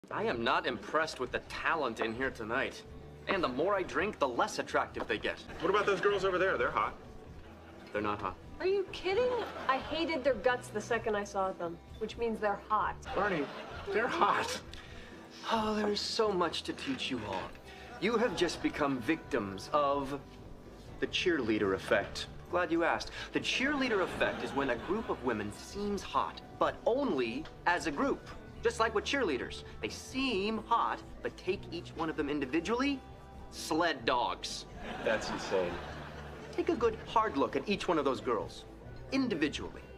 I am not impressed with the talent in here tonight. And the more I drink, the less attractive they get. What about those girls over there? They're hot. They're not hot. Are you kidding? I hated their guts the second I saw them, which means they're hot. Barney, they're hot. Oh, there's so much to teach you all. You have just become victims of the cheerleader effect. Glad you asked. The cheerleader effect is when a group of women seems hot, but only as a group. Just like with cheerleaders. They seem hot, but take each one of them individually, sled dogs. That's insane. Take a good hard look at each one of those girls, individually.